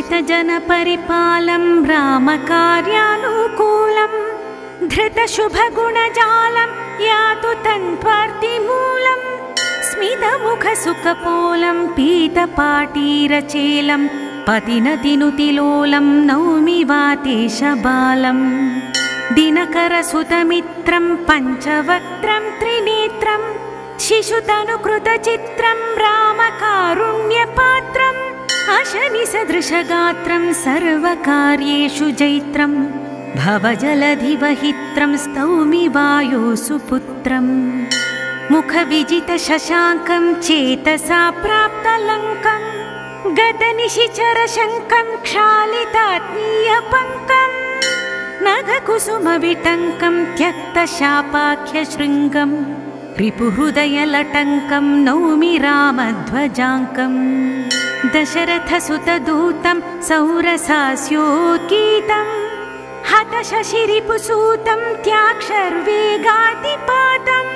श्रितजनपरिपालं रामकार्यानुकूलं धृतशुभगुणजालं यातु तन्त्वार्तिमूलं स्मितमुखसुखपोलं पीतपाटीरचेलं पतिनतिनुतिलोलं नौमि वातेशबालं दिनकरसुतमित्रं पञ्चवक्त्रं त्रिनेत्रं शिशुतनुकृतचित्रं रामकारुण्यपात्रम् अशनिसदृशगात्रं सर्वकार्येषु जैत्रं भवजलधिवहित्रं स्तौमि वायोसुपुत्रम् मुखविजितशशाङ्कं चेतसा प्राप्तलङ्कं गतनिशिचरशङ्कं क्षालितात्मीयपङ्कं नघकुसुमविटङ्कं त्यक्तशापाख्यशृङ्गं रिपुहृदयलटङ्कं नौमि रामध्वजाङ्कम् दशरथसुतदूतं सौरसास्योद्गीतं हतशशिरिपुसूतं त्याक्षर्वेगातिपातं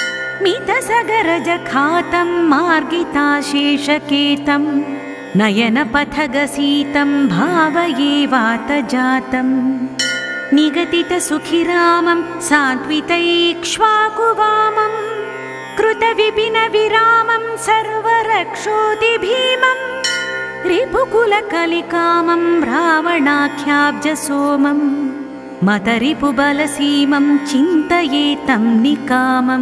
मितसगरजखातं मार्गिताशेषकेतं नयनपथगसीतं भावये वातजातं निगदितसुखिरामं सात्वितैक्ष्वाकुवामं कृतविपिनविरामं सर्वरक्षोतिभीमं रिपुकुलकलिकामं रावणाख्याब्जसोमं मतरिपुबलसीमं चिन्तयेतं निकामं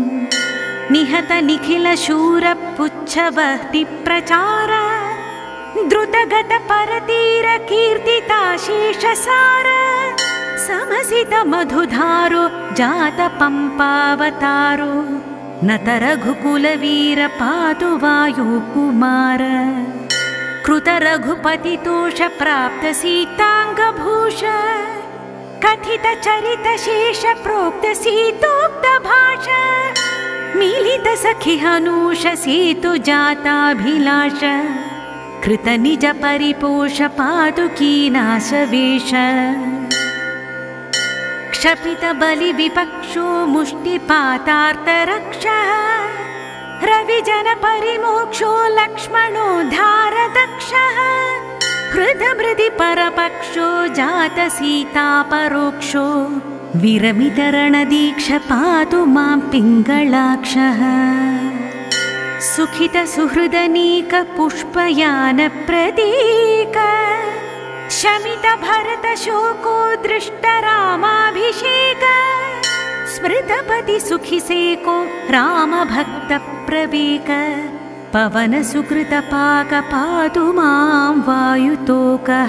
निहतनिखिलशूरपुच्छवह्तिप्रचार द्रुतगतपरतीरकीर्तिताशेषसार समसितमधुधारो जातपम्पावतारो नतरघुकुलवीर पातु वायुकुमार कृतरघुपतितोष प्राप्त सीताङ्गभूष कथितचरितशेष प्रोक्त सीतोक्तभाष मिलितसखिहनूष सेतुजाताभिलाष कृतनिजपरिपोष पातु कीनाशवेश क्षपितबलिविपक्षो मुष्टिपातार्तरक्षः रविजनपरिमोक्षो लक्ष्मणोद्धारदक्षः हृदमृदिपरपक्षो जातसीतापरोक्षो विरमितरणदीक्ष पातु मां पिङ्गलाक्षः सुखितसुहृदनीकपुष्पयानप्रतीक शमितभरतशोको दृष्टरामाभिषेक स्मृतपतिसुखिसेको रामभक्तप्रवेक पवनसुकृतपाक पातु मां वायुतोकः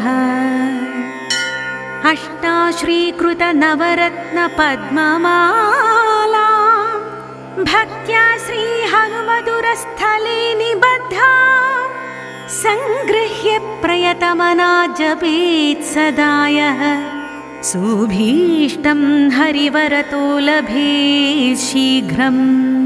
अष्टाश्रीकृतनवरत्नपद्ममाला भक्त्या श्रीहनुमधुरस्थले निबद्धा सङ्गृह्य प्रयतमना जपेत् सदा यः सुभीष्टं हरिवरतो लभेत् शीघ्रम्।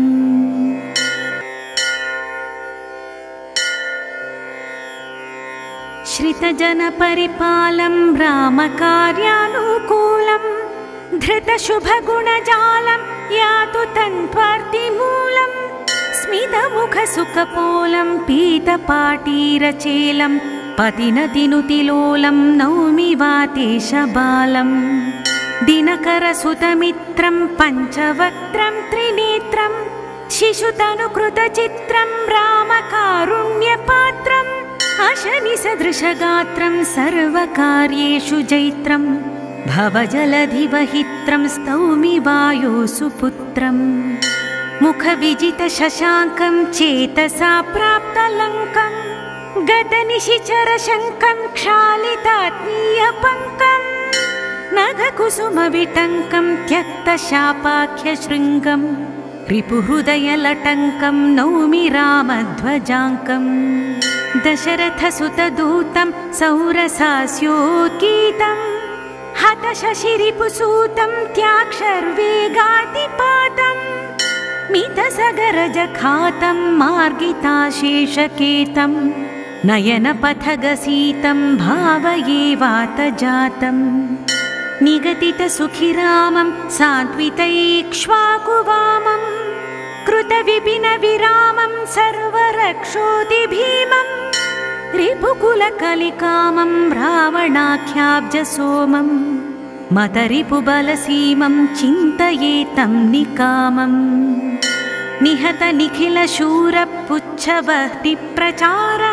श्रितजनपरिपालं रामकार्यानुकूलं धृतशुभगुणजालं यातु तन्त्वार्तिमूलं स्मितमुखसुखपोलं पीतपाटीरचेलं पतिनतिनुतिलोलं नौमि वातेशबालं दिनकरसुतमित्रं पञ्चवक्त्रं त्रिनेत्रं शिशुतनुकृतचित्रं रामकारुण्यपात्रम् अशनिसदृशगात्रं सर्वकार्येषु जैत्रं भवजलधिवहित्रं स्तौमि वायोसुपुत्रम् मुखविजितशशाङ्कं चेतसा प्राप्तलङ्कं गतनिशिचरशङ्कं क्षालितात्मीयपङ्कं नघकुसुमविटङ्कं त्यक्तशापाख्यशृङ्गं रिपुहृदयलटङ्कं नौमि रामध्वजाङ्कम् दशरथसुतदूतं सौरसास्योद्गीतं हतशशिरिपुसूतं त्याक्षर्वेगातिपातं मितसगरजखातं मार्गिताशेषकेतं नयनपथगसीतं भावये वातजातं निगदितसुखिरामं सात्वितैक्ष्वाकुवामं कृतविपिनविरामं सर्वरक्षोतिभीमं रिपुकुलकलिकामं रावणाख्याब्जसोमं मतरिपुबलसीमं चिन्तयेतं निकामम् निहतनिखिलशूरपुच्छवह्निप्रचार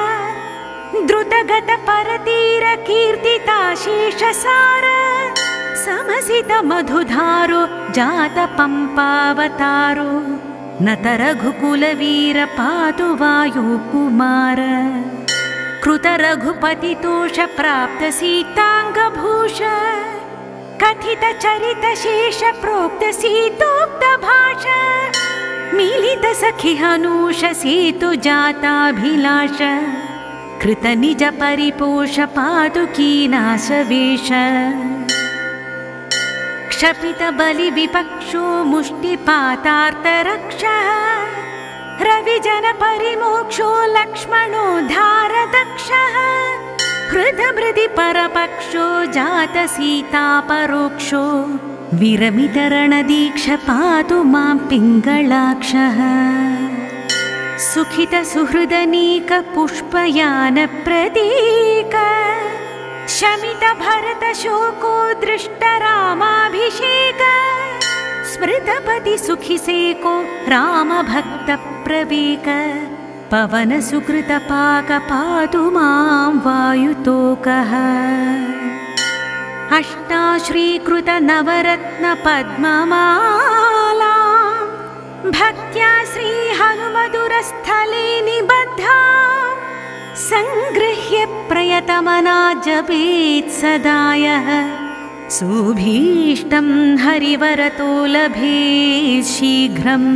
द्रुतगतपरतीरकीर्तिताशेषसार समसितमधुधारो जातपम्पावतारो नतरघुकुलवीर पातु वायुकुमार कृतरघुपतितोषप्राप्तसीताङ्गभूष कथितचरितशेषप्रोक्तसीतोक्तभाष मिलितसखिहनूष सेतुजाताभिलाष कृतनिजपरिपोष पादुकीनाशवेश क्षपितबलिविपक्षो मुष्टिपातार्तरक्षः रविजनपरिमोक्षो लक्ष्मणोद्धारदक्षः हृदमृदि परपक्षो जातसीतापरोक्षो विरमितरणदीक्ष पातु मां पिङ्गलाक्षः सुखितसुहृदनीकपुष्पयानप्रतीक शमितभरतशोको दृष्टरामाभिषेक स्मृतपतिसुखिसेको रामभक्तप्रवेक पवनसुकृतपाक पातु मां वायुतोकः अष्टाश्रीकृतनवरत्नपद्ममाला भक्त्या श्रीहनुमधुरस्थले निबद्धा सङ्गृह्य प्रयतमना जपेत् सदा यः सुभीष्टं हरिवरतो लभेत् शीघ्रम्।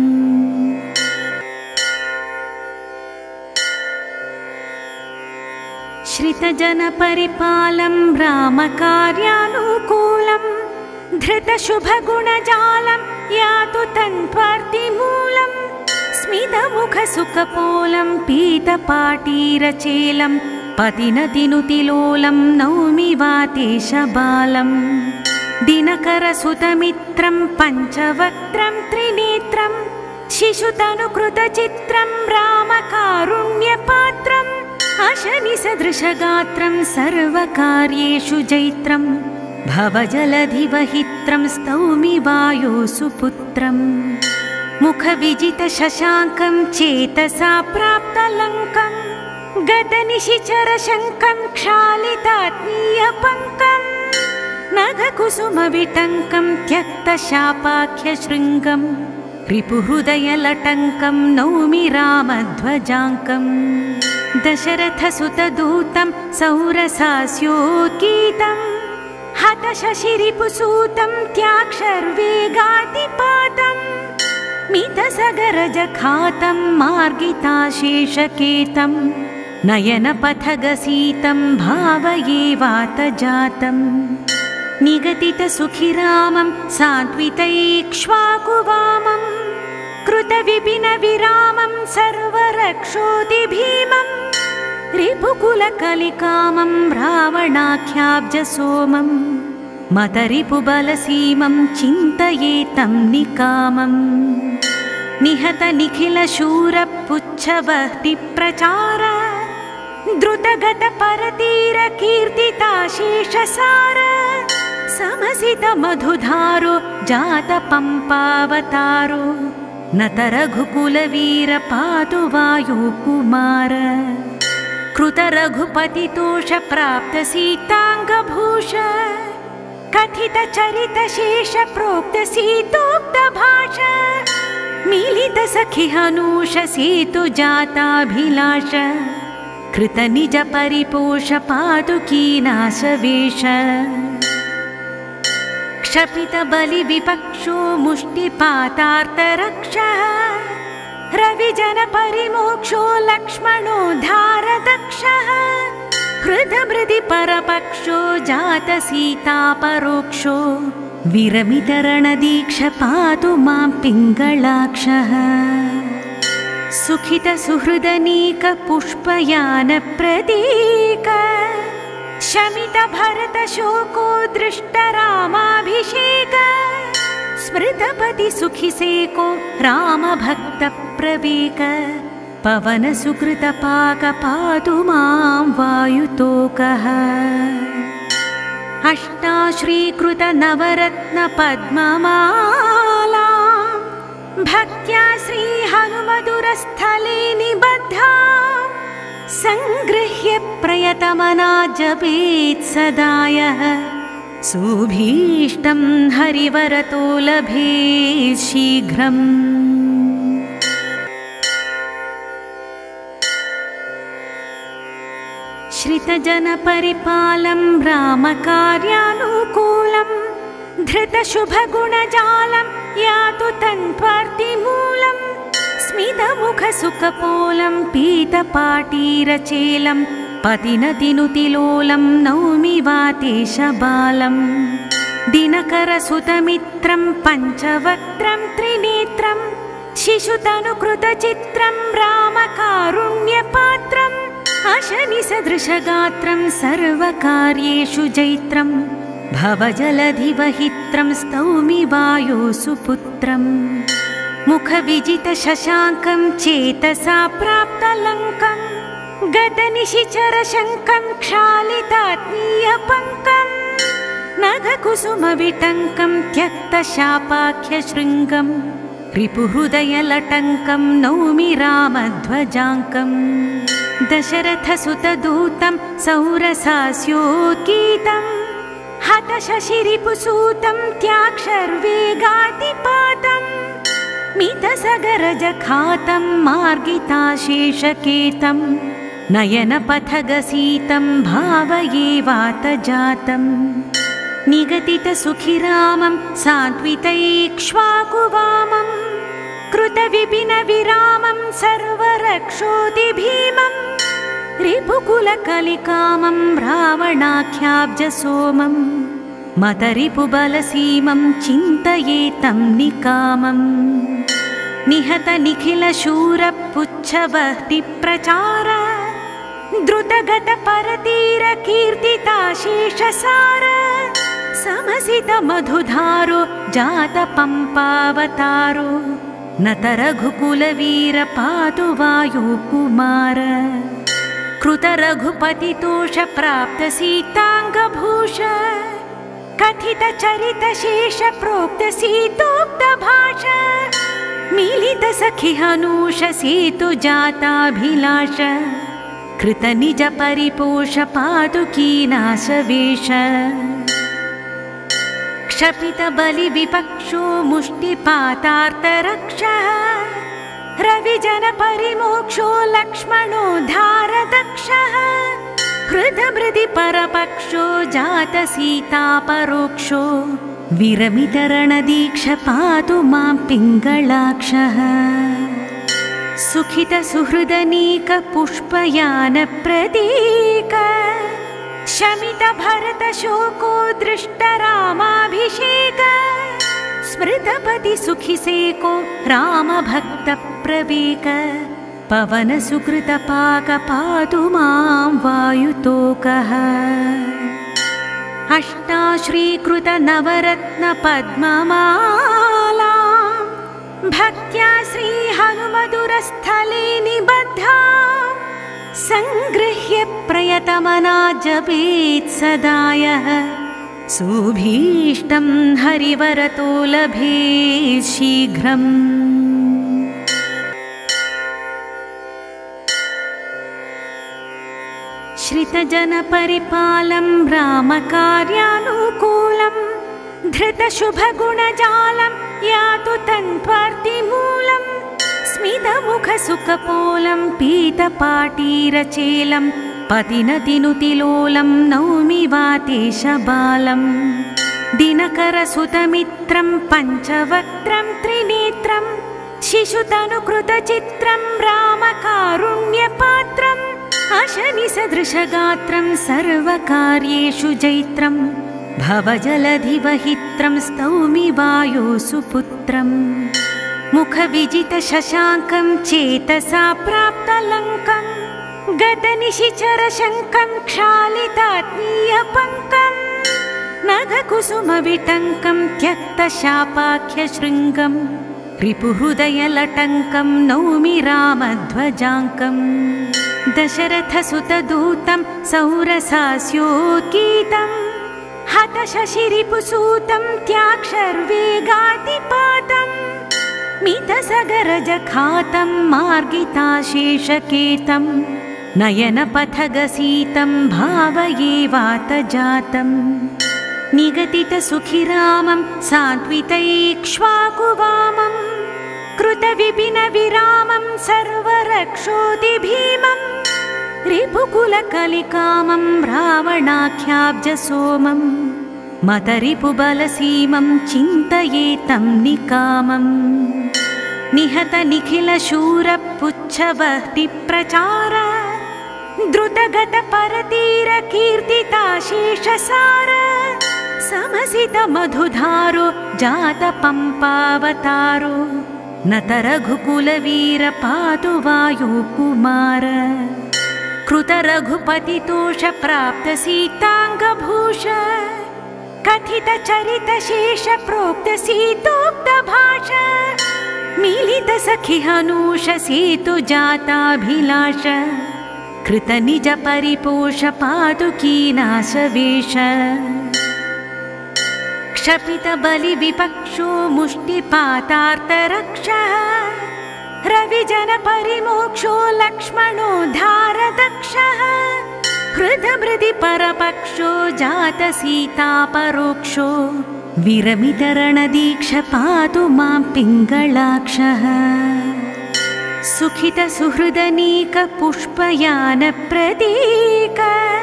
श्रितजनपरिपालं रामकार्यानुकूलं धृतशुभगुणजालं यातु तन्त्वार्तिमूलं स्मितमुखसुखपोलं पीतपाटीरचेलं पतिनतिनुतिलोलं नौमि वातेशबालं दिनकरसुतमित्रं पञ्चवक्त्रं त्रिनेत्रं शिशुतनुकृतचित्रं रामकारुण्यपात्रम् अशनिसदृशगात्रं सर्वकार्येषु जैत्रं भवजलधिवहित्रं स्तौमि वायोसुपुत्रम् मुखविजितशशाङ्कं चेतसा प्राप्तलङ्कं गतनिशिचरशङ्कं क्षालितात्मीयपङ्कं नघकुसुमविटङ्कं त्यक्तशापाख्यशृङ्गं रिपुहृदयलटङ्कं नौमि रामध्वजाङ्कम् दशरथसुतदूतं सौरसास्योद्गीतं हतशशिरिपुसूतं त्याक्षर्वेगातिपातं मितसगरजखातं मार्गिताशेषकेतं नयनपथगसीतं भावये वातजातं निगदितसुखिरामं सान्त्वितैक्ष्वाकुवामं कृतविपिनविरामं सर्वरक्षोतिभीमं रिपुकुलकलिकामं रावणाख्याब्जसोमं मतरिपुबलसीमं चिन्तयेतं निकामम् निहतनिखिलशूरपुच्छवह्निप्रचार द्रुतगतपरतीरकीर्तिताशेषसार समसितमधुधारो जातपम्पावतारो नतरघुकुलवीर पातु वायुकुमार कृतरघुपतितोषप्राप्तसीताङ्गभूष कथितचरितशेषप्रोक्तसीतोक्तभाष मिलितसखिहनूष सेतुजाताभिलाष कृतनिजपरिपोष पादुकीनाशवेश क्षपितबलिविपक्षो मुष्टिपातार्तरक्षः रविजनपरिमोक्षो लक्ष्मणोद्धारदक्षः हृदमृदि परपक्षो जातसीतापरोक्षो विरमितरणदीक्ष पातु मां पिङ्गलाक्षः सुखितसुहृदनीकपुष्पयानप्रतीक शमितभरतशोको दृष्टरामाभिषेक स्मृतपतिसुखिसेको रामभक्तप्रवेक पवनसुकृतपाकपातु मां वायुतोकः अष्टाश्रीकृतनवरत्नपद्ममाला भक्त्या श्रीहनुमधुरस्थले निबद्धा सङ्गृह्य प्रयतमना जपेत् सदा यः सुभीष्टं हरिवरतो लभेत् शीघ्रम्। श्रितजनपरिपालं रामकार्यानुकूलं धृतशुभगुणजालं यातु तन्त्वार्तिमूलं स्मितमुखसुखपोलं पीतपाटीरचेलं पतिनतिनुतिलोलं नौमि वातेशबालं दिनकरसुतमित्रं पञ्चवक्त्रं त्रिनेत्रं शिशुतनुकृतचित्रं रामकारुण्यपात्रम् अशनिसदृशगात्रं सर्वकार्येषु जैत्रं भवजलधिवहित्रं स्तौमि वायोसुपुत्रम् मुखविजितशशाङ्कं चेतसा प्राप्तलङ्कं गतनिशिचरशङ्कं क्षालितात्मीयपङ्कं नगकुसुमविटङ्कं त्यक्तशापाख्यशृङ्गं रिपुहृदयलटङ्कं नौमि रामध्वजाङ्कम् दशरथसुतदूतं सौरसास्योत्कीतं हतशशिरिपुसूतं त्याक्षर्वेगातिपातं मितसगरजखातं मार्गिताशेषकेतं नयनपथगसीतं भावये वातजातं निगदितसुखिरामं सात्वितैक्ष्वाकुवामं कृतविपिनविरामं सर्वरक्षोतिभीमं रिपुकुलकलिकामं रावणाख्याब्जसोमं मतरिपुबलसीमं चिन्तयेतं निकामं निहतनिखिलशूरपुच्छवह्तिप्रचार द्रुतगतपरतीरकीर्तिताशेषसार समसितमधुधारो जातपम्पावतारो नतरघुकुलवीर पातु वायुकुमार कृतरघुपतितोष प्राप्तसीताङ्गभूष कथितचरितशेष प्रोक्तसीतोक्तभाष मिलितसखिहनूष सेतुजाताभिलाष कृतनिजपरिपोष पादुकीनाशवेश क्षपितबलिविपक्षो मुष्टिपातार्तरक्षः रविजनपरिमोक्षो लक्ष्मणोद्धारदक्षः हृदमृदि परपक्षो जातसीतापरोक्षो विरमितरणदीक्ष पातु मां पिङ्गलाक्षः सुखितसुहृदनीकपुष्पयानप्रतीक शमितभरतशोको दृष्टरामाभिषेक स्मृतपतिसुखिसेको रामभक्तप्रवेक पवनसुकृतपाकपातु मां वायुतोकः अष्टाश्रीकृतनवरत्नपद्ममाला भक्त्या श्रीहनुमधुरस्थले निबद्धा सङ्गृह्य प्रयतमना जपेत् सदा यः सुभीष्टं हरिवरतो लभेत् शीघ्रम्। श्रितजनपरिपालं रामकार्यानुकूलं धृतशुभगुणजालं यातु तन्त्वार्तिमूलं स्मितमुखसुखपोलं पीतपाटीरचेलं पतिनतिनुतिलोलं नौमि वातेशबालं दिनकरसुतमित्रं पञ्चवक्त्रं त्रिनेत्रं शिशुतनुकृतचित्रं रामकारुण्यपात्रम् अशनिसदृशगात्रं सर्वकार्येषु जैत्रं भवजलधिवहित्रं स्तौमि वायोसुपुत्रम् मुखविजितशशाङ्कं चेतसा प्राप्तलङ्कं गतनिशिचरशङ्कं क्षालितात्मीयपङ्कं नगकुसुमविटङ्कं त्यक्तशापाख्यशृङ्गं रिपुहृदयलटङ्कं नौमि रामध्वजाङ्कम् दशरथसुतदूतं सौरसास्योद्गीतं हतशशिरिपुसूतं त्याक्षर्वेगातिपातं मितसगरजखातं मार्गिताशेषकेतं नयनपथगसीतं भावये वातजातं निगदितसुखिरामं सान्त्वितैक्ष्वाकुवामं कृतविपिनविरामं सर्वरक्षोतिभीमं रिपुकुलकलिकामं रावणाख्याब्जसोमं मतरिपुबलसीमं चिन्तयेतं निकामम् निहतनिखिलशूरपुच्छवह्निप्रचार द्रुतगतपरतीरकीर्तिताशेषसार समसितमधुधारो जातपम्पावतारो नतरघुकुलवीर पातु वायुकुमार कृतरघुपतितोषप्राप्तसीताङ्गभूष कथितचरितशेषप्रोक्तसीतोक्तभाष मिलितसखिहनूष सेतुजाताभिलाष कृतनिजपरिपोष पादुकीनाशवेश क्षपितबलिविपक्षो मुष्टिपातार्तरक्षः रविजनपरिमोक्षो लक्ष्मणोद्धारदक्षः हृदमृदि परपक्षो जातसीतापरोक्षो विरमितरणदीक्ष पातु मां पिङ्गलाक्षः सुखितसुहृदनीकपुष्पयानप्रतीक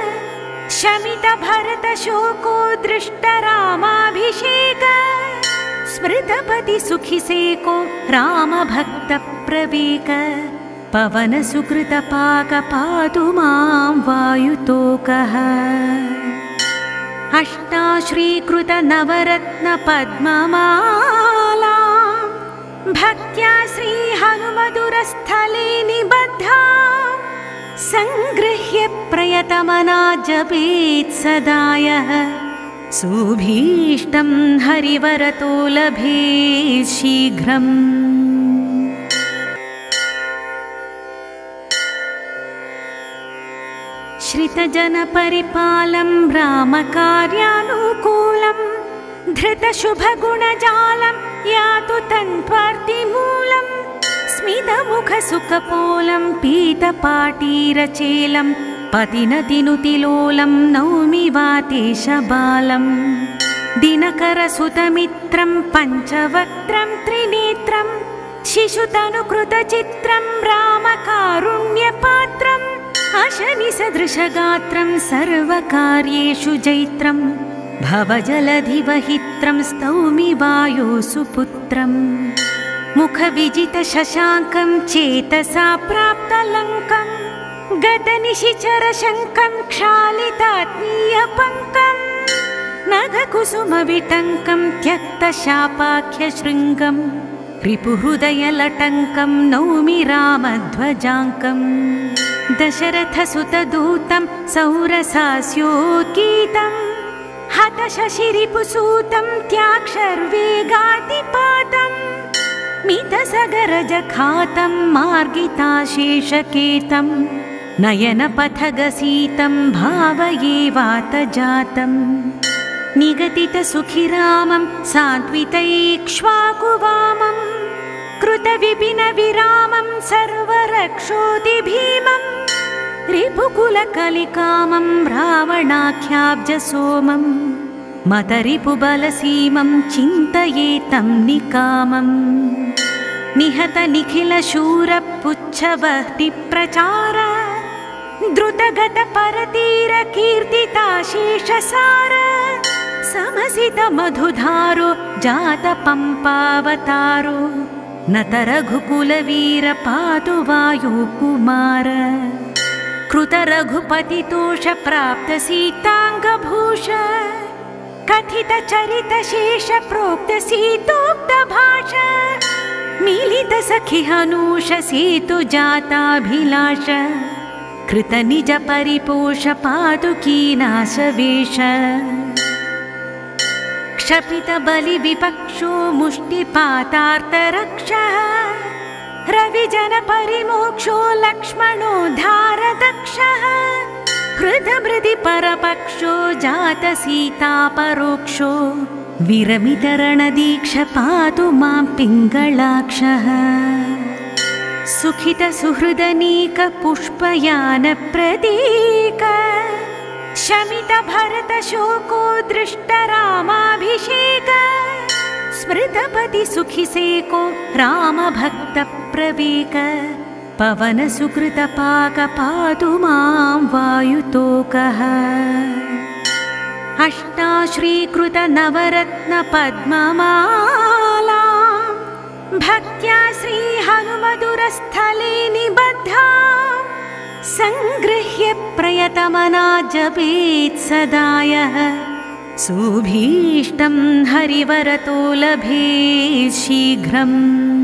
शमितभरतशोको दृष्टरामाभिषेक स्मृतपतिसुखिसेको रामभक्तप्रवेक पवनसुकृतपाक पातु मां वायुतोकः अष्टाश्रीकृतनवरत्नपद्ममाला भक्त्या श्रीहनुमधुरस्थले निबद्धा सङ्गृह्य प्रयतमना जपेत् सदा यः सुभीष्टं हरिवरतो लभेत् शीघ्रम्। श्रितजनपरिपालं रामकार्यानुकूलं धृतशुभगुणजालं यातु तन्त्वार्तिमूलं स्मितमुखसुखपोलं पीतपाटीरचेलं पतिनतिनुतिलोलं नौमि वातेशबालं दिनकरसुतमित्रं पञ्चवक्त्रं त्रिनेत्रं शिशुतनुकृतचित्रं रामकारुण्यपात्रम् अशनिसदृशगात्रं सर्वकार्येषु जैत्रं भवजलधिवहित्रं स्तौमि वायुसुपुत्रम् मुखविजितशशाङ्कं चेतसा प्राप्तलङ्कं गतनिशिचरशङ्कं क्षालितात्मीयपङ्कं नगकुसुमविटङ्कं त्यक्तशापाख्यशृङ्गं रिपुहृदयलटङ्कं नौमि रामध्वजाङ्कम् दशरथसुतदूतं सौरसास्योद्गीतं हतशशिरिपुसूतं त्याक्षर्वेगातिपातं मितसगरजखातं मार्गिताशेषकेतं नयनपथगसीतं भावये वातजातं निगदितसुखिरामं सान्त्वितैक्ष्वाकुवामं कृतविपिनविरामं सर्वरक्षोतिभीमं रिपुकुलकलिकामं रावणाख्याब्जसोमं मतरिपुबलसीमं चिन्तयेतं निकामम् निहतनिखिलशूरपुच्छवह्निप्रचार द्रुतगतपरतीरकीर्तिताशेषसार समसितमधुधारो जातपम्पावतारो नतरघुकुलवीर पातु वायुकुमार कृतरघुपतितोषप्राप्तसीताङ्गभूष कथितचरितशेषप्रोक्तसीतोक्तभाष मिलितसखिहनूष सेतुजाताभिलाष कृतनिजपरिपोष पादुकीनाशवेश क्षपितबलिविपक्षो विपक्षो मुष्टिपातार्तरक्षः रविजनपरिमोक्षो लक्ष्मणो धारदक्षः हृदमृदि परपक्षो जातसीतापरोक्षो विरमितरणदीक्ष पातु मां पिङ्गलाक्षः सुखितसुहृदनीकपुष्पयानप्रतीक शमितभरतशोको दृष्टरामाभिषेक स्मृतपतिसुखिसेको रामभक्तप्रवेक पवनसुकृतपाक पातु मां वायुतोकः अष्टाश्रीकृतनवरत्नपद्ममाला भक्त्या श्रीहनुमधुरस्थले निबद्धा सङ्गृह्य प्रयतमना जपेत् सदा यः सुभीष्टं हरिवरतो लभेत् शीघ्रम्।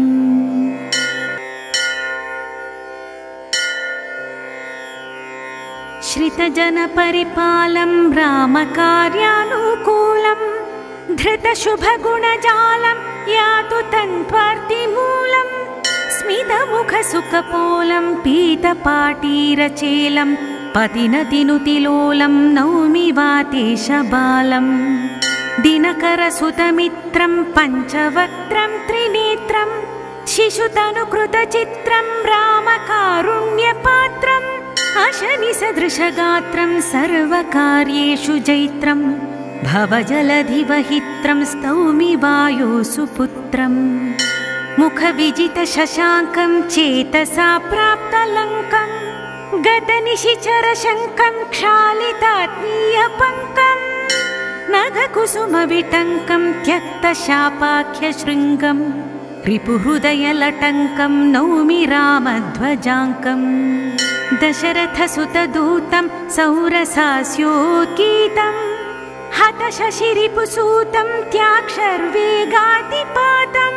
श्रितजनपरिपालं रामकार्यानुकूलं धृतशुभगुणजालं यातु तन्त्वार्तिमूलं स्मितमुखसुखपोलं पीतपाटीरचेलं पतिनतिनुतिलोलं नौमि वातेशबालं दिनकरसुतमित्रं पञ्चवक्त्रं त्रिनेत्रं शिशुतनुकृतचित्रं रामकारुण्यपात्रम् अशनिसदृशगात्रं सर्वकार्येषु जैत्रं भवजलधिवहित्रं स्तौमि वायुसुपुत्रम् मुखविजितशशाङ्कं चेतसा प्राप्तलङ्कं गतनिशिचरशङ्कं क्षालितात्मीयपङ्कं नगकुसुमविटङ्कं त्यक्तशापाख्यशृङ्गं रिपुहृदयलटङ्कं नौमि रामध्वजाङ्कम् दशरथसुतदूतं सौरसास्योत्कीतं हतशशिरिपुसूतं त्याक्षर्वेगातिपातं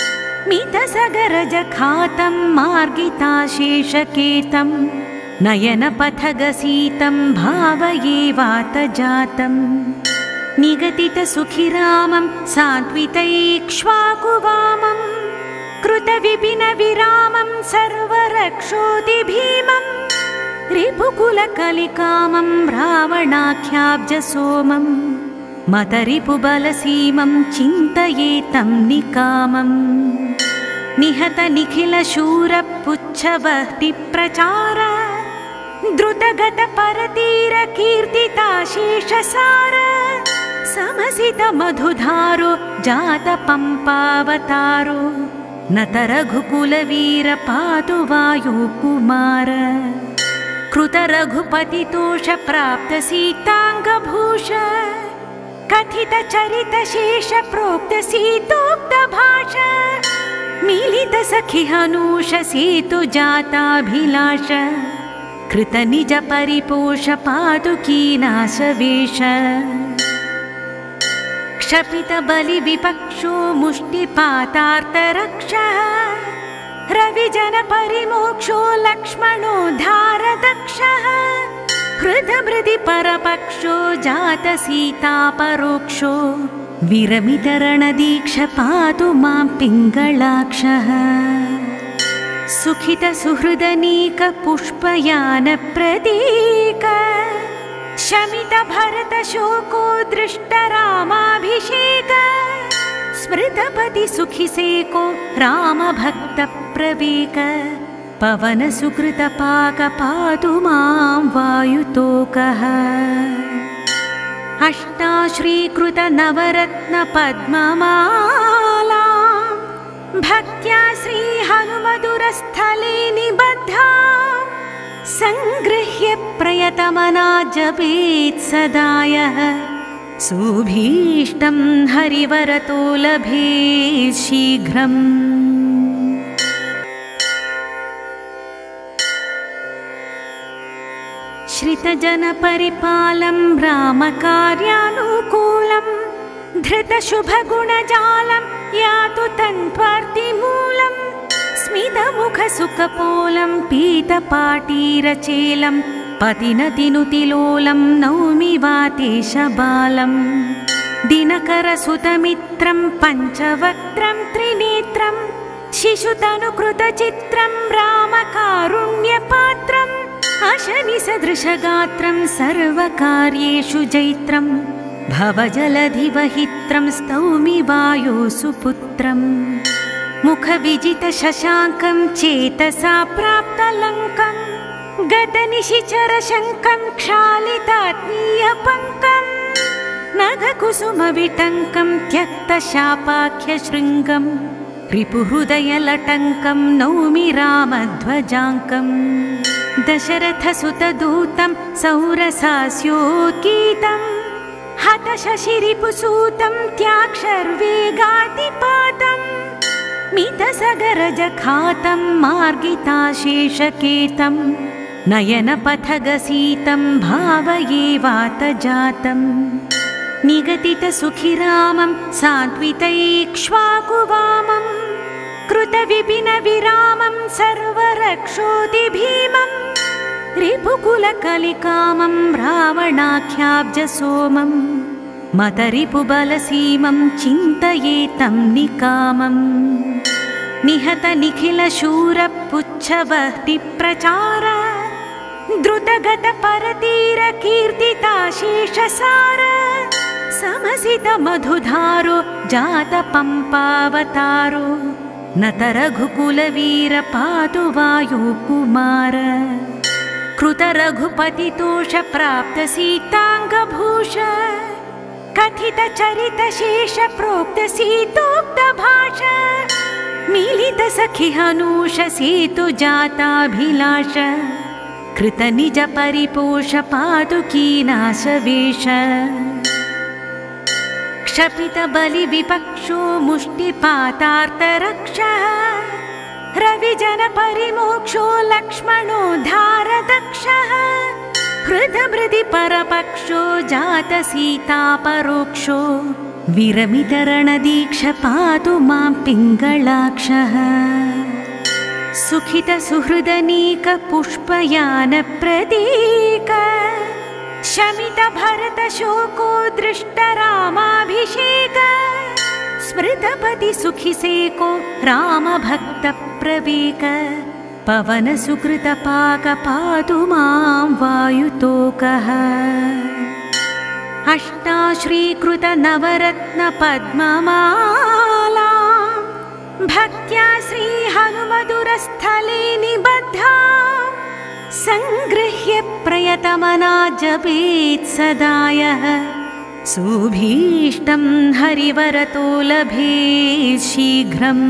मितसगरजखातं मार्गिताशेषकेतं नयनपथगसीतं भावये वातजातं निगतितसुखिरामं सात्वितैक्ष्वाकुवामं कृतविपिनविरामं सर्वरक्षोतिभीमं रिपुकुलकलिकामं रावणाख्याब्जसोमं मतरिपुबलसीमं चिन्तयेतं निकामं निहतनिखिलशूरपुच्छवह्निप्रचार द्रुतगतपरतीरकीर्तिताशेषसार समसितमधुधारो जातपम्पावतारो नतरघुकुलवीर पातु वायुकुमार कृतरघुपतितोष प्राप्तसीताङ्गभूष कथितचरितशेष प्रोक्तसीतोक्तभाष मिलितसखिहनूष सेतुजाताभिलाष कृतनिजपरिपोष पातु कीनाशवेश क्षपितबलिविपक्षो मुष्टिपातार्तरक्षः रविजनपरिमोक्षो लक्ष्मणो धारदक्षः हृदमृदि परपक्षो जातसीतापरोक्षो विरमितरणदीक्ष पातु मां पिङ्गलाक्षः सुखितसुहृदनीकपुष्पयानप्रतीक शमितभरतशोको दृष्टरामाभिषेक स्मृतपतिसुखिसेको रामभक्तप्रवेक पवनसुकृतपाक पातु मां वायुतोकः अष्टाश्रीकृतनवरत्नपद्ममाला भक्त्या श्रीहनुमधुरस्थले निबद्धा सङ्गृह्य प्रयतमना जपेत् सदा यः सुभीष्टं हरिवरतो लभेत् शीघ्रम्। श्रितजनपरिपालं रामकार्यानुकूलं धृतशुभगुणजालं यातु तन्त्वार्तिमूलं स्मितमुखसुखपोलं पीतपाटीरचेलं पतिनतिनुतिलोलं नौमि वातेशबालं दिनकरसुतमित्रं पञ्चवक्त्रं त्रिनेत्रं शिशुतनुकृतचित्रं रामकारुण्यपात्रम् अशनिसदृशगात्रं सर्वकार्येषु जैत्रं भवजलधिवहित्रं स्तौमि वायोसुपुत्रम् मुखविजितशशाङ्कं चेतसा प्राप्तलङ्कं गतनिशिचरशङ्कं क्षालितात्मीयपङ्कं नगकुसुमविटङ्कं त्यक्तशापाख्यशृङ्गं रिपुहृदयलटङ्कं नौमि रामध्वजाङ्कम् दशरथसुतदूतं सौरसास्योद्गीतं हतशशिरिपुसूतं त्याक्षर्वेगातिपातं मितसगरजखातं मार्गिताशेषकेतं नयनपथगसीतं भावये वातजातं निगतितसुखिरामं सान्त्वितैक्ष्वाकुवामं कृतविपिनविरामं सर्वरक्षोतिभीमं रिपुकुलकलिकामं रावणाख्याब्जसोमं मतरिपुबलसीमं चिन्तयेतं निकामम् निहतनिखिलशूरपुच्छवह्तिप्रचार द्रुतगतपरतीरकीर्तिताशेषसार समसितमधुधारो जातपम्पावतारो नतरघुकुलवीर पातु वायुकुमार कृतरघुपतितोष प्राप्तसीताङ्गभूष कथितचरितशेष प्रोक्तसीतोक्तभाष मिलितसखिहनूष सेतुजाताभिलाष कृतनिजपरिपोष पातु कीनाशवेश क्षपितबलिविपक्षो मुष्टिपातार्तरक्षः रविजनपरिमोक्षो लक्ष्मणोद्धारदक्षः हृदमृदि परपक्षो जातसीतापरोक्षो विरमितरणदीक्ष पातु मां पिङ्गलाक्षः सुखितसुहृदनीकपुष्पयानप्रतीक शमितभरतशोको दृष्टरामाभिषेक स्मृतपतिसुखिसेको रामभक्तप्रवेक पवनसुकृतपाक पातु मां वायुतोकः अष्टाश्रीकृतनवरत्नपद्ममाला भक्त्या श्रीहनुमधुरस्थले निबद्धा सङ्गृह्य प्रयतमना जपेत् सदा यः सुभीष्टं हरिवरतो लभेत् शीघ्रम्।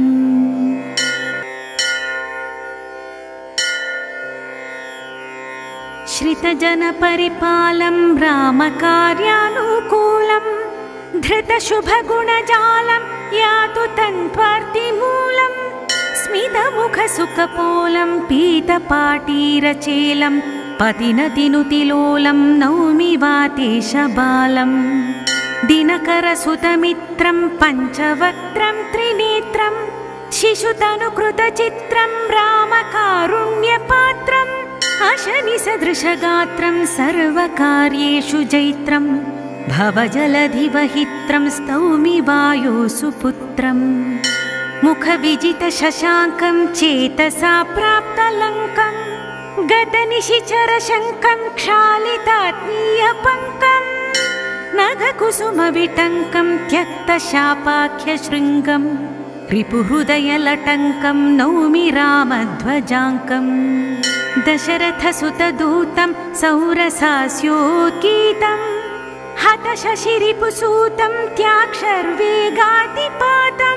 श्रितजनपरिपालं रामकार्यानुकूलं धृतशुभगुणजालं यातु तन्त्वार्तिमूलं स्मितमुखसुखपोलं पीतपाटीरचेलं पतिनतिनुतिलोलं नौमि वातेशबालं दिनकरसुतमित्रं पञ्चवक्त्रं त्रिनेत्रं शिशुतनुकृतचित्रं रामकारुण्यपात्रम् अशनिसदृशगात्रं सर्वकार्येषु जैत्रं भवजलधिवहित्रं स्तौमि वायोसुपुत्रम् मुखविजितशशाङ्कं चेतसा प्राप्तलङ्कं गतनिशिचरशङ्कं क्षालितात्मीयपङ्कं नगकुसुमविटङ्कं त्यक्तशापाख्यशृङ्गं रिपुहृदयलटङ्कं नौमि रामध्वजाङ्कम् दशरथसुतदूतं सौरसास्योद्गीतं हतशशिरिपुसूतं त्याक्षर्वेगातिपातं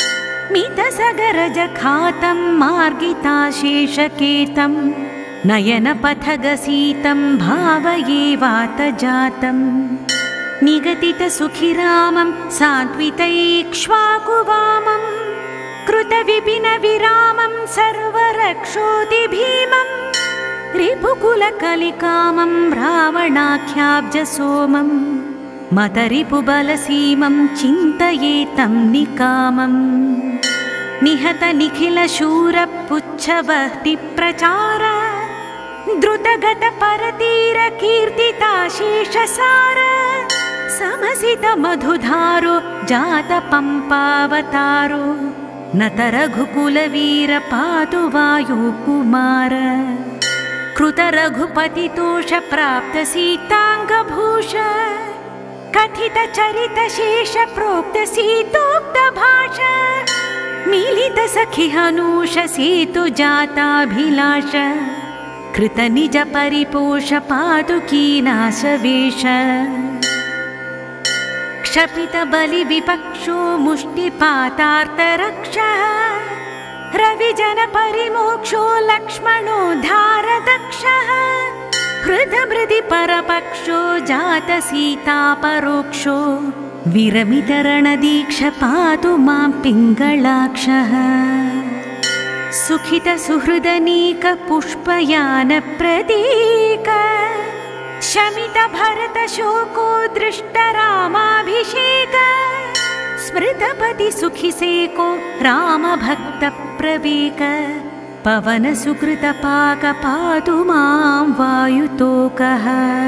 मितसगरजखातं मार्गिताशेषकेतं नयनपथगसीतं भावये वातजातं निगतितसुखिरामं सान्त्वितैक्ष्वाकुवामं कृतविपिनविरामं सर्वरक्षोतिभीमं रिपुकुलकलिकामं रावणाख्याब्जसोमं मतरिपुबलसीमं चिन्तयेतं निकामम् निहतनिखिलशूरपुच्छवह्तिप्रचार द्रुतगतपरतीरकीर्तिताशेषसार समसितमधुधारो जातपम्पावतारो नतरघुकुलवीर पातु वायुकुमार कृतरघुपतितोष प्राप्त सीताङ्गभूष कथितचरितशेष प्रोक्त सीतोक्तभाष मिलितसखिहनूष सेतु जाताभिलाष कृतनिज परिपोष पादुकीनाशवेश क्षपितबलिविपक्षो मुष्टिपातार्तरक्षः रविजनपरिमोक्षो लक्ष्मणोद्धारदक्षः हृदमृदि परपक्षो जातसीतापरोक्षो विरमितरणदीक्ष पातु मां पिङ्गलाक्षः सुखितसुहृदनीक पुष्पयानप्रतीक शमितभरतशोको दृष्टरामाभिषेक स्मृतपतिसुखिसेको रामभक्तप्रवेक पवनसुकृतपाक पातु मां वायुतोकः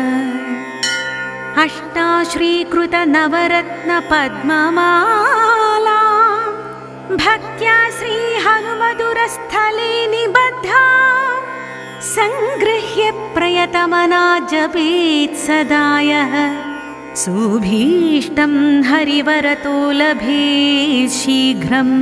अष्टाश्रीकृतनवरत्नपद्ममाला भक्त्या श्रीहनुमधुरस्थले निबद्धा सङ्गृह्य प्रयतमना जपेत् सदा यः सुभीष्टं हरिवरतो लभेत् शीघ्रम्।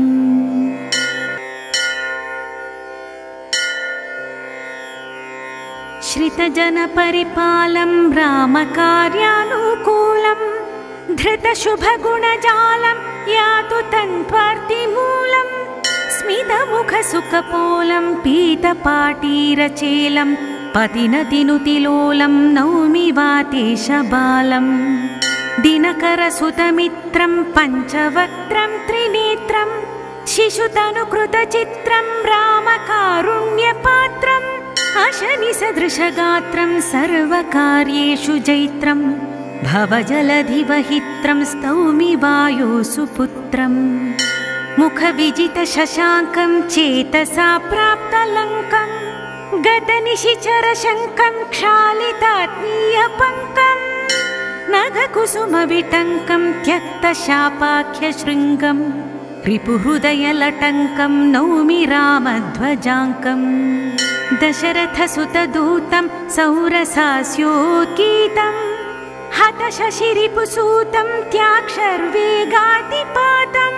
श्रितजनपरिपालं रामकार्यानुकूलं धृतशुभगुणजालं यातु तन्त्वार्तिमूलं स्मितमुखसुखपोलं पीतपाटीरचेलं पतिनतिनुतिलोलं नौमि वातेशबालं दिनकरसुतमित्रं पञ्चवक्त्रं त्रिनेत्रं शिशुतनुकृतचित्रं रामकारुण्यपात्रम् अशनिसदृशगात्रं सर्वकार्येषु जैत्रं भवजलधिवहित्रं स्तौमि वायुसुपुत्रम् मुखविजितशशाङ्कं चेतसा प्राप्तलङ्कं गतनिशिचरशङ्कं क्षालितात्मीयपङ्कं नगकुसुमविटङ्कं त्यक्तशापाख्यशृङ्गं रिपुहृदयलटङ्कं नौमि रामध्वजाङ्कम् दशरथसुतदूतं सौरसास्योद्गीतं हतशशिरिपुसूतं त्याक्षर्वेगातिपातं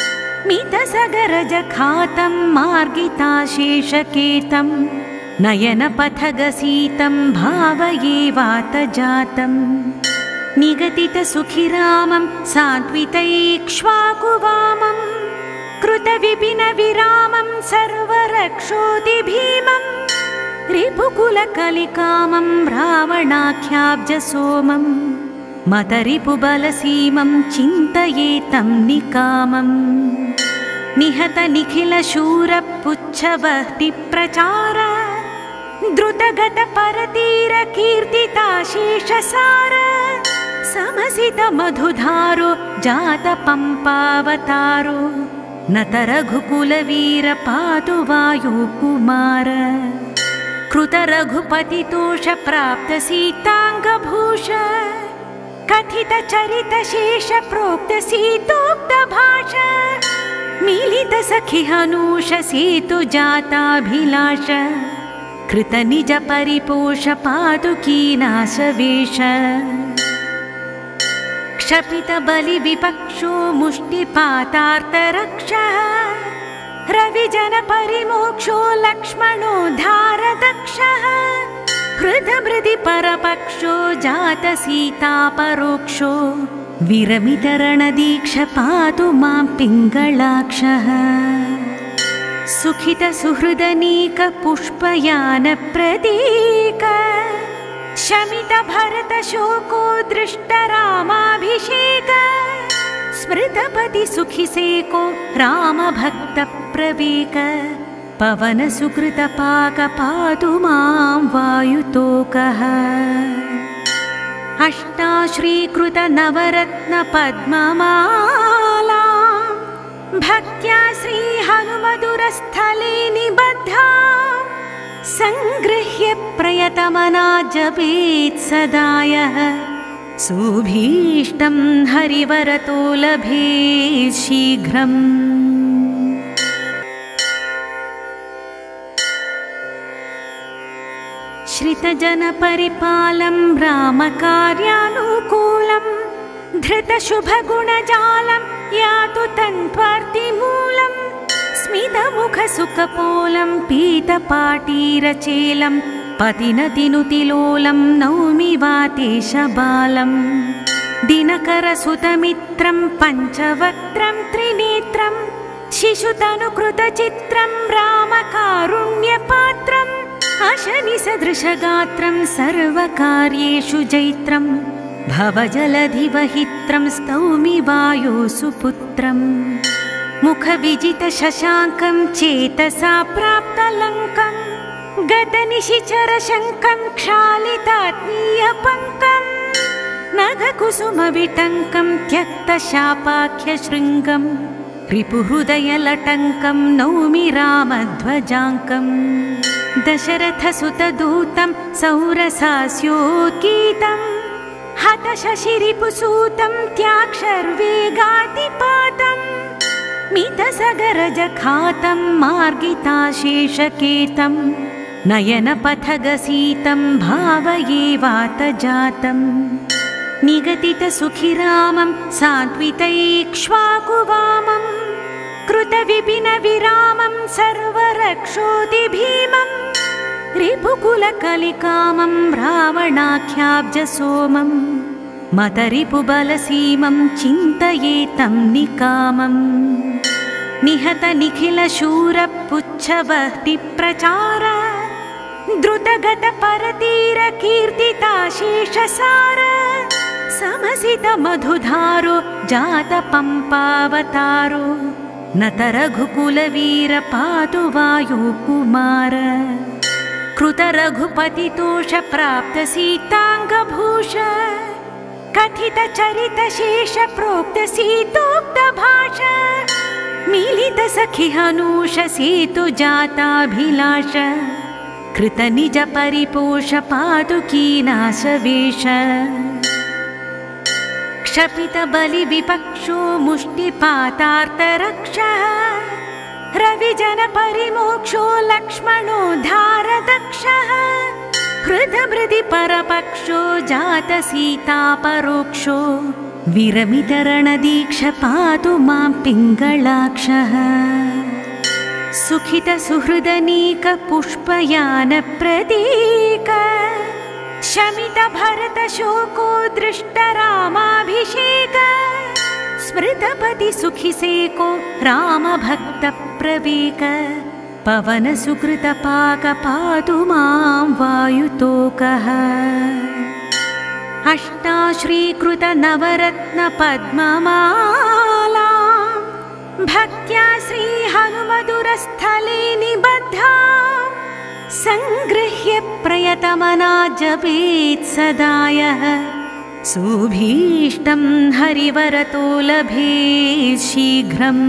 मितसगरजखातं मार्गिताशेषकेतं नयनपथगसीतं भावये वातजातं निगदितसुखिरामं सान्त्वितैक्ष्वाकुवामं कृतविपिनविरामं सर्वरक्षोतिभीमं रिपुकुलकलिकामं रावणाख्याब्जसोमं मतरिपुबलसीमं चिन्तयेतं निकामम् निहतनिखिलशूरपुच्छवह्निप्रचार द्रुतगतपरतीरकीर्तिताशेषसार समसितमधुधारो जातपम्पावतारो नतरघुकुलवीर पातु वायुकुमार कृतरघुपतितोष प्राप्त सीताङ्गभूष कथितचरितशेष प्रोक्त सीतोक्तभाष मिलितसखिहनूष सेतु जाताभिलाष कृतनिज परिपोष पादुकीनाशवेश क्षपितबलिविपक्षो मुष्टिपातार्तरक्षः रविजनपरिमोक्षो लक्ष्मणोद्धारदक्षः हृदमृदि परपक्षो जातसीतापरोक्षो विरमितरणदीक्ष पातु मां पिङ्गलाक्षः सुखितसुहृदनीक पुष्पयानप्रतीक शमितभरतशोको दृष्टरामाभिषेक स्मृतपतिसुखिसेको रामभक्तप्रवेक पवनसुकृतपाक पातु मां वायुतोकः अष्टाश्रीकृतनवरत्नपद्ममाला भक्त्या श्रीहनुमधुरस्थले निबद्धा सङ्गृह्य प्रयतमना जपेत् सदा यः सुभीष्टं हरिवरतो लभेत् शीघ्रम्। श्रितजनपरिपालं रामकार्यानुकूलं धृतशुभगुणजालं यातु तन्त्वार्तिमूलं। स्मितमुखसुखपोलं पीतपाटीरचेलं पतिनतिनुतिलोलं नौमि वातेशबालं। दिनकरसुतमित्रं पञ्चवक्त्रं त्रिनेत्रं शिशुतनुकृतचित्रं रामकारुण्यपात्रम्। अशनिसदृशगात्रं सर्वकार्येषु जैत्रं भवजलधिवहित्रं स्तौमि वायुसुपुत्रम्। मुखविजितशशाङ्कं चेतसा प्राप्तलङ्कं गतनिशिचरशङ्कं क्षालितात्मीयपङ्कं। नगकुसुमविटङ्कं त्यक्तशापाख्यशृङ्गं रिपुहृदयलटङ्कं नौमि रामध्वजाङ्कम्। दशरथसुतदूतं सौरसास्योद्गीतं हतशशिरिपुसूतं त्याक्षर्वेगातिपातं। मितसगरजखातं मार्गिताशेषकेतं नयनपथगसीतं भावये वातजातं। निगदितसुखिरामं सात्वितैक्ष्वाकुवामं कृतविपिनविरामं सर्वरक्षोतिभीमं। रिपुकुलकलिकामं रावणाख्याब्जसोमं मतरिपुबलसीमं चिन्तयेतं निकामम्। निहतनिखिलशूरपुच्छवह्निप्रचार द्रुतगतपरतीरकीर्तिताशेषसार। समसितमधुधारो जातपम्पावतारो नतरघुकुलवीर पातु वायुकुमार। कृतरघुपतितोष प्राप्तसीताङ्गभूष कथितचरितशेष प्रोक्तसीतोक्तभाष। मिलितसखिहनूष सेतुजाताभिलाष कृतनिजपरिपोष पादुकीनाशवेश। क्षपितबलिविपक्षो मुष्टिपातार्तरक्षः रविजनपरिमोक्षो लक्ष्मणोद्धारदक्षः। हृदमृदि परपक्षो जातसीतापरोक्षो विरमितरणदीक्ष पातु मां पिङ्गलाक्षः। सुखितसुहृदनीकपुष्पयानप्रतीक शमितभरतशोको दृष्टरामाभिषेक। स्मृतपतिसुखिसेको रामभक्तप्रवेक पवनसुकृतपाक पातु मां वायुतोकः। अष्टाश्रीकृतनवरत्नपद्ममाला भक्त्या श्रीहनुमधुरस्थले निबद्धा। सङ्गृह्य प्रयतमना जपेत् सदा यः सुभीष्टं हरिवरतो लभेत् शीघ्रम्।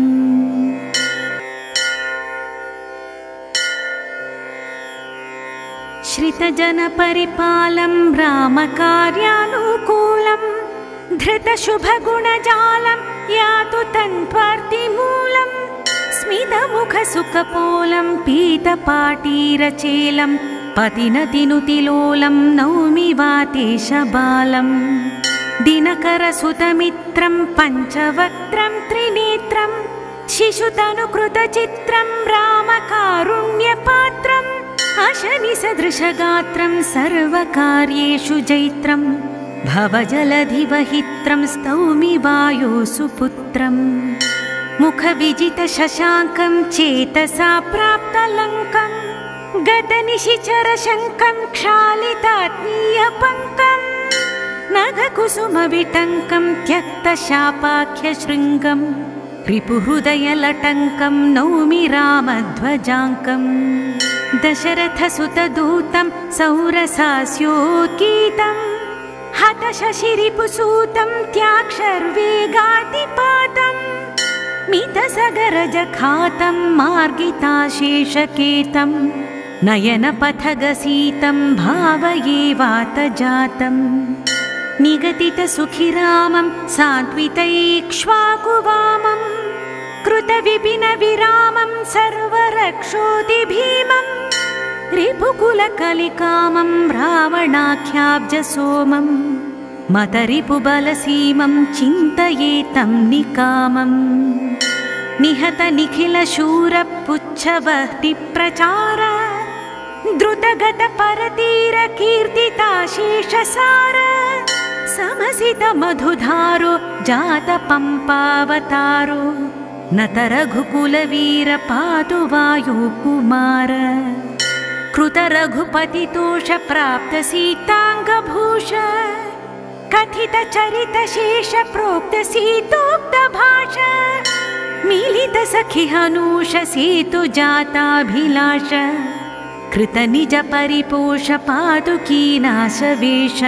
श्रितजनपरिपालं रामकार्यानुकूलं धृतशुभगुणजालं यातु तन्त्वार्तिमूलं। स्मितमुखसुखपोलं पीतपाटीरचेलं पतिनतिनुतिलोलं नौमि वातेशबालं। दिनकरसुतमित्रं पञ्चवक्त्रं त्रिनेत्रं शिशुतनुकृतचित्रं रामकारुण्यपात्रम्। अशनिसदृशगात्रं सर्वकार्येषु जैत्रं भवजलधिवहित्रं स्तौमि वायुसुपुत्रम्। मुखविजितशशाङ्कं चेतसा प्राप्तलङ्कं गतनिशिचरशङ्कं क्षालितात्मीयपङ्कं। नगकुसुमविटङ्कं त्यक्तशापाख्यशृङ्गं रिपुहृदयलटङ्कं नौमि रामध्वजाङ्कम्। दशरथसुतदूतं सौरसास्योद्गीतं हतशशिरिपुसूतं त्याक्षर्वेगातिपातं। मितसगरजखातं मार्गिताशेषकेतं नयनपथगसीतं भावये वातजातं। निगदितसुखिरामं सात्वितैक्ष्वाकुवामं कृतविपिनविरामं सर्वरक्षोतिभीमं रिपुकुलकलिकामं रावणाख्याब्जसोमं मतरिपुबलसीमं चिन्तयेतं निकामम् निहतनिखिलशूरपुच्छवह्निप्रचार द्रुतगतपरतीरकीर्तिताशेषसार समसितमधुधारो जातपम्पावतारो नतरघुकुलवीरपातु वायुकुमार कृतरघुपतितोषप्राप्तसीताङ्गभूष कथितचरितशेषप्रोक्तसीतोक्तभाष मिलितसखिहनूष सेतुजाताभिलाष कृतनिजपरिपोष पादुकीनाशवेश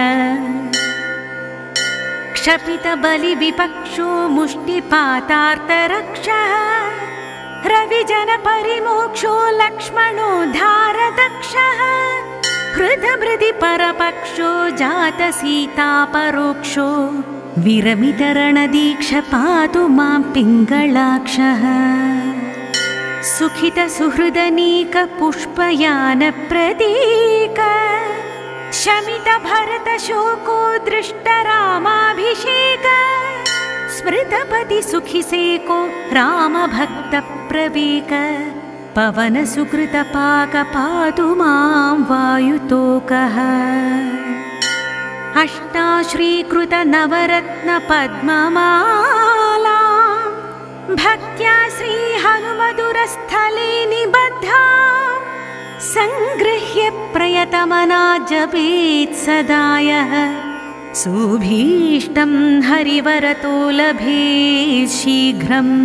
क्षपितबलिविपक्षो मुष्टिपातार्तरक्षः रविजनपरिमोक्षो लक्ष्मणोद्धारदक्षः हृदमृदि परपक्षो जातसीतापरोक्षो विरमितरणदीक्ष पातु मां पिङ्गलाक्षः सुखितसुहृदनीकपुष्पयानप्रतीक शमितभरतशोको दृष्टरामाभिषेक स्मृतपतिसुखिसेको रामभक्तप्रवेक पवनसुकृतपाक पातु मां वायुतोकः अष्टाश्रीकृतनवरत्नपद्ममाला भक्त्या श्रीहनुमधुरस्थले निबद्धा सङ्गृह्य प्रयतमना जपेत् सदा यः सुभीष्टं हरिवरतो लभेत् शीघ्रम्।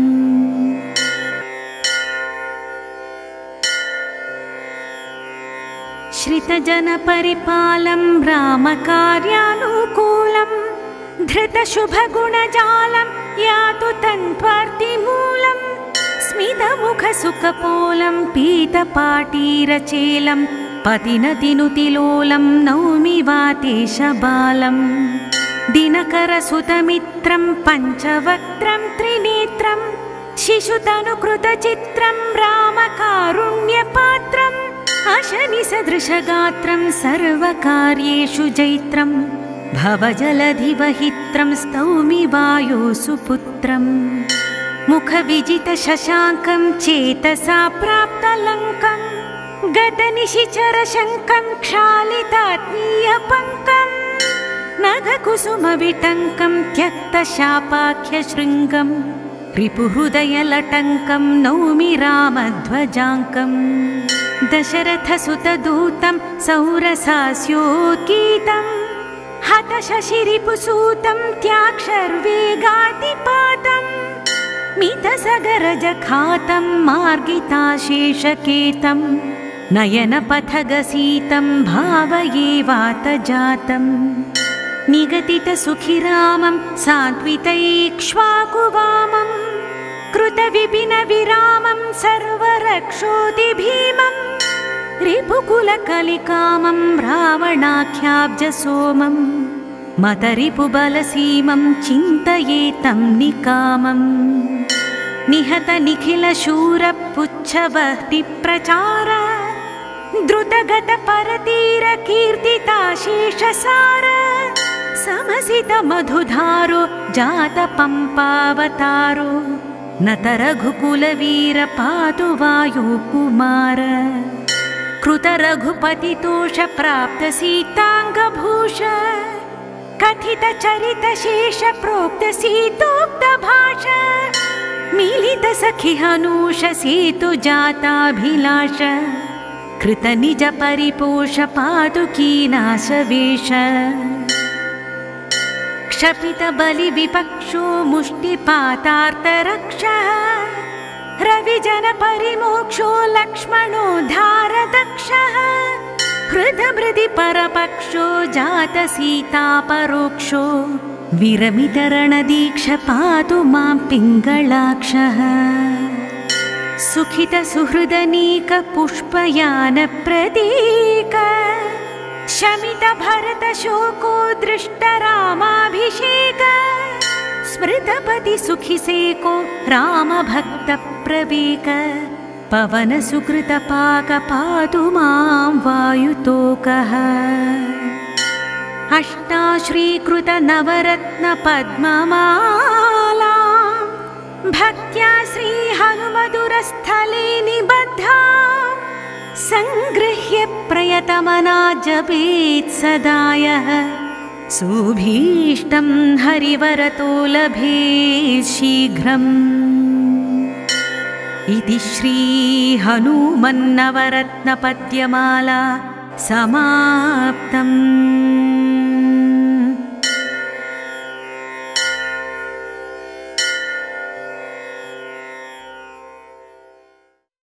श्रितजनपरिपालं रामकार्यानुकूलं धृतशुभगुणजालं यातु तन्त्वार्तिमूलं स्मितमुखसुखपोलं पीतपाटीरचेलं पतिनतिनुतिलोलं नौमि वातेशबालं दिनकरसुतमित्रं पञ्चवक्त्रं त्रिनेत्रं शिशुतनुकृतचित्रं रामकारुण्यपात्रम् अशनिसदृशगात्रं सर्वकार्येषु जैत्रं भवजलधिवहित्रं स्तौमि वायोसुपुत्रम् मुखविजितशशाङ्कं चेतसा प्राप्तलङ्कं गतनिशिचरशङ्कं क्षालितात्मीयपङ्कं नगकुसुमविटङ्कं त्यक्तशापाख्यशृङ्गं रिपुहृदयलटङ्कं नौमि रामध्वजाङ्कम् दशरथसुतदूतं सौरसास्योत्कीतं हतशशिरिपुसूतं त्याक्षर्वेगातिपातं मितसगरजखातं मार्गिताशेषकेतं नयनपथगसीतं भावये वातजातं निगदितसुखिरामं सात्वितैक्ष्वाकुवामं कृतविपिनविरामं सर्वरक्षोतिभीमं रिपुकुलकलिकामं रावणाख्याब्जसोमं मतरिपुबलसीमं चिन्तयेतं निकामम् निहतनिखिलशूरपुच्छवह्निप्रचार द्रुतगतपरतीरकीर्तिताशेषसार समसितमधुधारो जातपम्पावतारो नतरघुकुलवीरपातु वायुकुमार कृतरघुपतितोषप्राप्तसीताङ्गभूष कथितचरितशेषप्रोक्तसीतोक्तभाष मिलितसखिहनूष सेतुजाताभिलाष कृतनिजपरिपोष पादुकीनाशवेश क्षपितबलिविपक्षो मुष्टिपातार्तरक्षः रविजनपरिमोक्षो लक्ष्मणोद्धारदक्षः हृदमृदि परपक्षो जातसीतापरोक्षो विरमितरणदीक्ष पातु मां पिङ्गलाक्षः सुखितसुहृदनीकपुष्पयानप्रतीक शमितभरतशोको दृष्टरामाभिषेक स्मृतपतिसुखिसेको रामभक्तप्रवीक पवनसुकृतपाक पातु मां वायुतोकः अष्टाश्रीकृतनवरत्नपद्ममाला भक्त्या श्रीहनुमधुरस्थले निबद्धा सङ्गृह्य प्रयतमना जपेत् सदा यः सुभीष्टं हरिवरतो लभेत् शीघ्रम् इति श्रीहनुमन्नवरत्नपद्यमाला समाप्तम्।